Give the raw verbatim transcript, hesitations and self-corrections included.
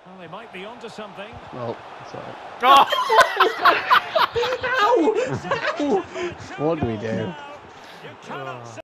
Well, they might be onto something. Well, sorry. Oh! What do we do? You cannot Oh.